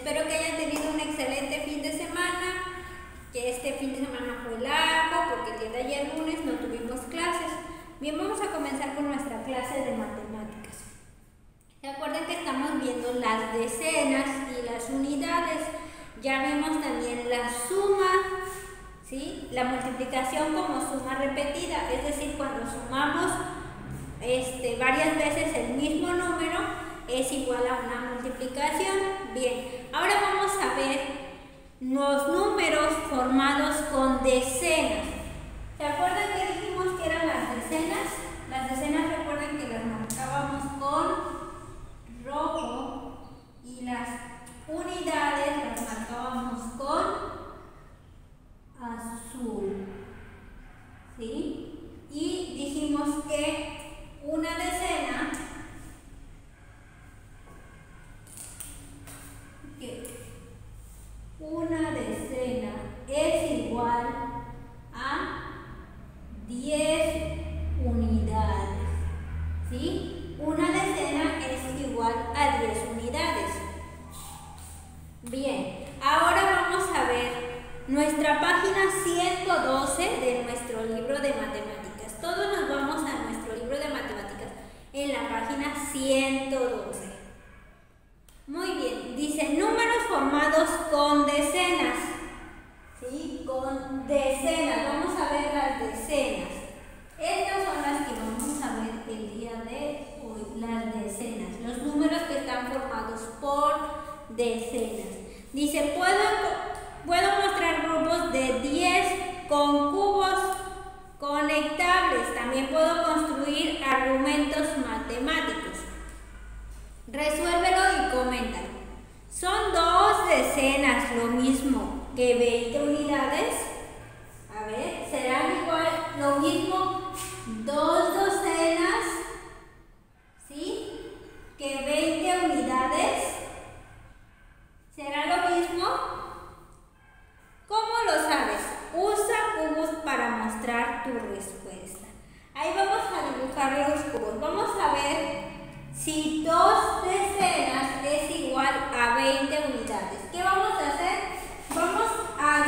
Espero que hayan tenido un excelente fin de semana, que este fin de semana fue largo porque el día de ayer lunes no tuvimos clases. Bien, vamos a comenzar con nuestra clase de matemáticas. Recuerden que estamos viendo las decenas y las unidades. Ya vimos también la suma, ¿sí? La multiplicación como suma repetida, es decir, cuando sumamos varias veces el mismo número es igual a una multiplicación. Bien, ahora vamos a ver los números formados con decenas. ¿Se acuerdan que dijimos que eran las decenas? Las decenas, recuerden que las marcábamos con rojo y las unidades las marcábamos con azul, ¿sí? Y dijimos que una decena es igual a 10 unidades, ¿sí? Una decena es igual a 10 unidades. Bien, ahora vamos a ver nuestra página 112 de nuestro libro de matemáticas. Todos nos vamos a nuestro libro de matemáticas en la página 112. Muy bien, dice números formados con decenas. ¿Sí? Con decenas. Vamos a ver las decenas. Estas son las que vamos a ver el día de hoy, las decenas. Los números que están formados por decenas. Dice, puedo mostrar grupos de 10 con cubos conectables. También puedo construir argumentos matemáticos. Resuélvelo y coméntalo. ¿Son 2 decenas lo mismo que 20 unidades? A ver, ¿serán igual lo mismo 2 docenas, ¿sí?, que 20 unidades? ¿Será lo mismo? ¿Cómo lo sabes? Usa cubos para mostrar tu respuesta. Ahí vamos a dibujar los cubos. Vamos a ver si 2 decenas es igual a 20 unidades. ¿Qué vamos a hacer? Vamos a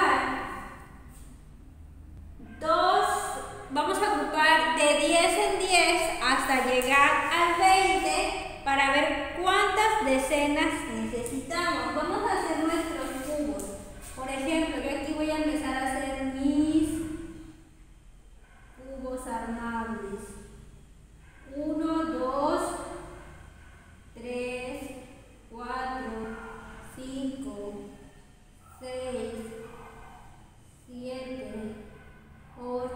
agrupar de 10 en 10 hasta llegar al 20 para ver cuántas decenas necesitamos. Vamos a hacer nuestros cubos. Por ejemplo, yo aquí voy a empezar a hacer mis cubos armables. 1, 2, 3, 4, 5, 6, 7, 8,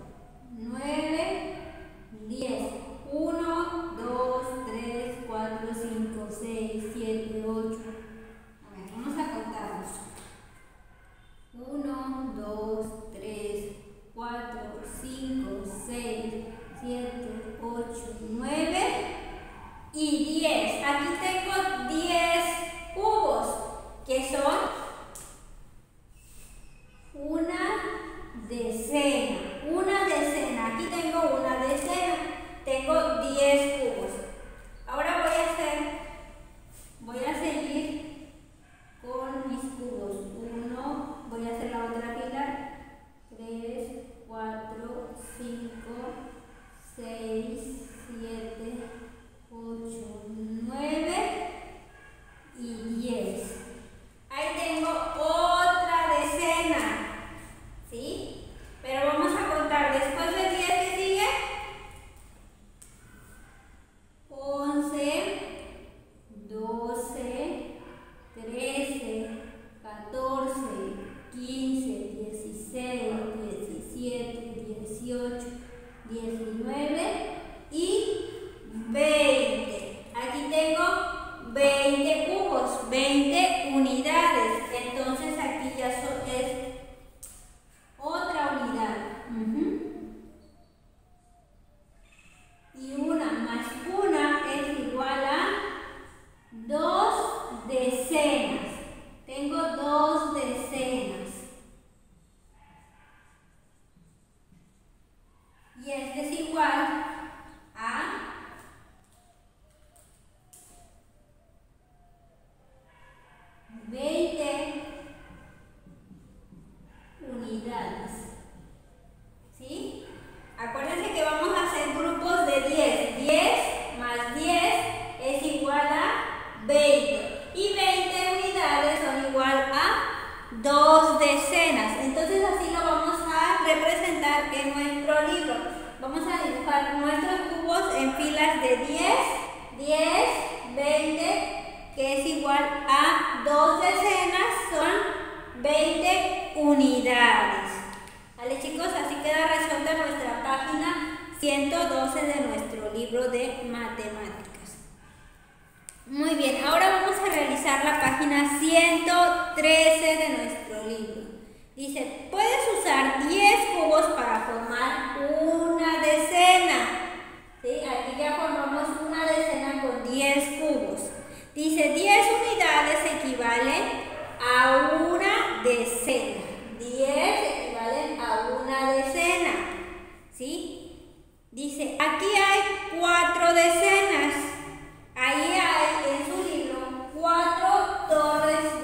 9, 10. 1, 2, 3, 4, 5, 6, 7, 8. A ver, vamos a contarlos. 1, 2, 3, 4, 5, 6, 7, 8, 9 y 10. Aquí tengo 10 cubos, que son una decena. Una decena. Aquí tengo una decena. Tengo 10 cubos. Ahora voy a seguir con mis cubos. Voy a hacer la otra fila. 3, 4, 5, 6, 7, 8, 20. Y 20 unidades son igual a 2 decenas. Entonces así lo vamos a representar en nuestro libro. Vamos a dibujar nuestros cubos en filas de 10, 10, 20, que es igual a 2 decenas, son 20 unidades. ¿Vale, chicos? Así queda resuelta nuestra página 112 de nuestro libro de matemáticas. Muy bien, ahora vamos a realizar la página 113 de nuestro libro. Dice, puedes usar 10 cubos para formar una decena. ¿Sí? Aquí ya formamos una decena con 10 cubos. Dice, 10 unidades equivalen a una decena. 10 equivalen a una decena. ¿Sí? Dice, aquí hay 4 decenas. Ahí hay en su libro 4 torres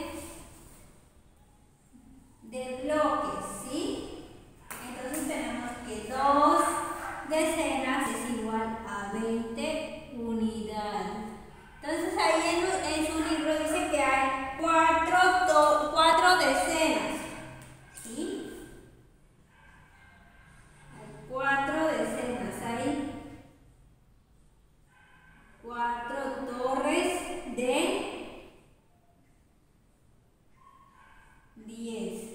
de bloques, ¿sí? Entonces tenemos que 2 decenas es igual a 20 unidades. Entonces ahí en su libro dice que hay 4 decenas, ¿sí? Hay 4 decenas, hay 4 torres de 10.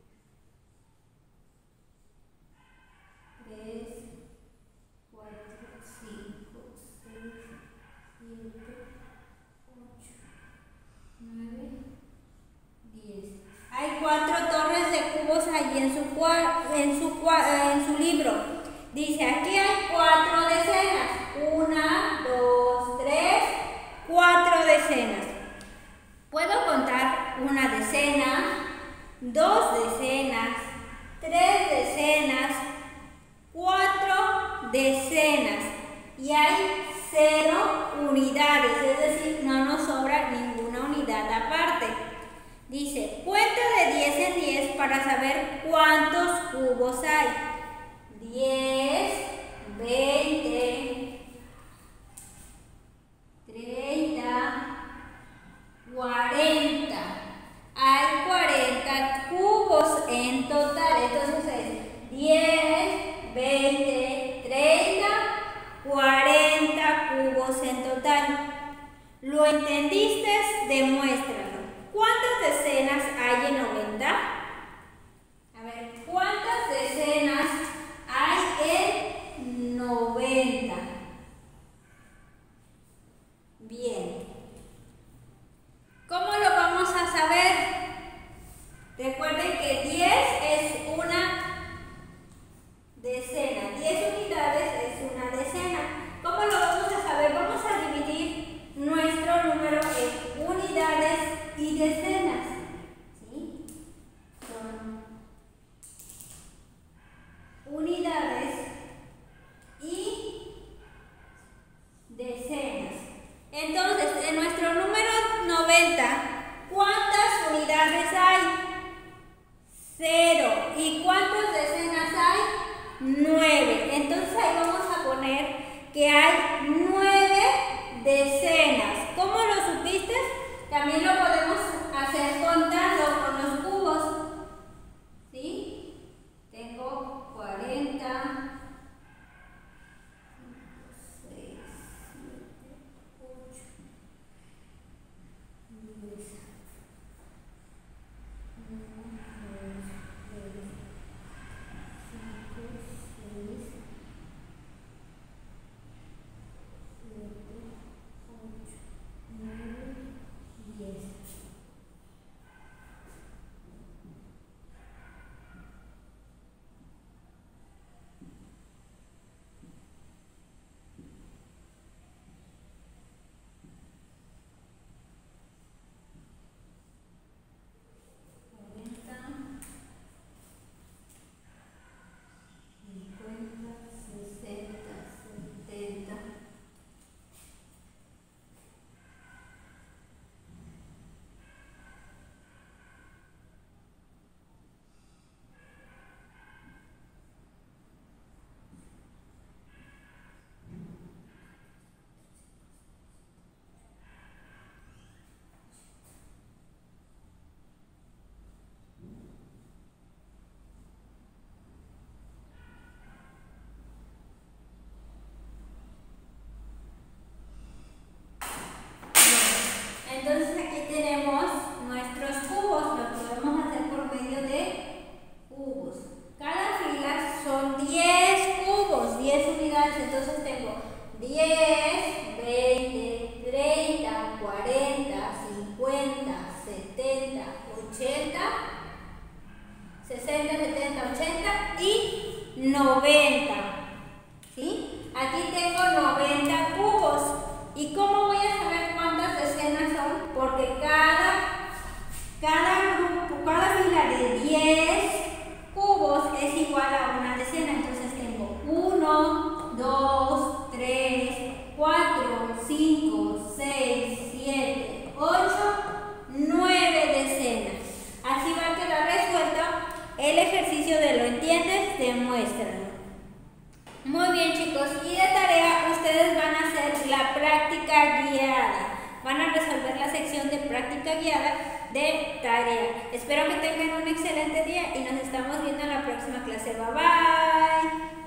3, 4, 5, 6, 7, 8, 9, 10. Hay 4 torres de cubos allí en su libro. Dice, aquí hay 4 decenas. 1, 2, 3, 4 decenas. Puedo contar una decena, 2 decenas, 3 decenas, 4 decenas. Y hay 0 unidades, es decir, no nos sobra ninguna unidad aparte. Dice, cuenta de 10 en 10 para saber cuántos cubos hay. 10, 20, 30, 40. Hay 40 cubos en total. Entonces es 10, 20, 30, 40 cubos en total. ¿Lo entendiste? Demuéstralo. ¿Cuántas decenas hay en 90? A ver, ¿cuántas decenas hay en 90? Bien. ¿Cómo lo vamos a saber? Recuerden que 10 es una decena. 10 unidades es una decena. ¿Cómo lo vamos a saber? Vamos a dividir nuestro número en unidades y decenas. ¿Sí? Son unidades y decenas. Entonces, en nuestro número 90, ¿cuántas unidades hay? 0. ¿Y cuántas decenas hay? 9. Entonces ahí vamos a poner que hay 9 decenas. ¿Cómo lo supiste? También lo podemos hacer contando con los cubos. ¿Sí? Tengo 40. 10. Entonces aquí tenemos nuestros cubos, lo podemos hacer por medio de cubos. Cada fila son 10 cubos, 10 unidades, entonces tengo 10, 20, 30, 40, 50, 70, 80, 60, 70, 80 y 90. ¿Sí? Aquí tengo 90 cubos. ¿Y cómo voy a saber cuántas decenas son? Porque cada fila de 10 cubos es igual a una decena. Entonces tengo 1, 2, 3, 4, 5, 6, 7, 8, 9 decenas. Así va a quedar resuelto el ejercicio de ¿lo entiendes? Demuéstralo. Muy bien, chicos, y de tarea ustedes van a hacer la práctica guiada. Van a resolver la sección de práctica guiada de tarea. Espero que tengan un excelente día y nos estamos viendo en la próxima clase. Bye bye.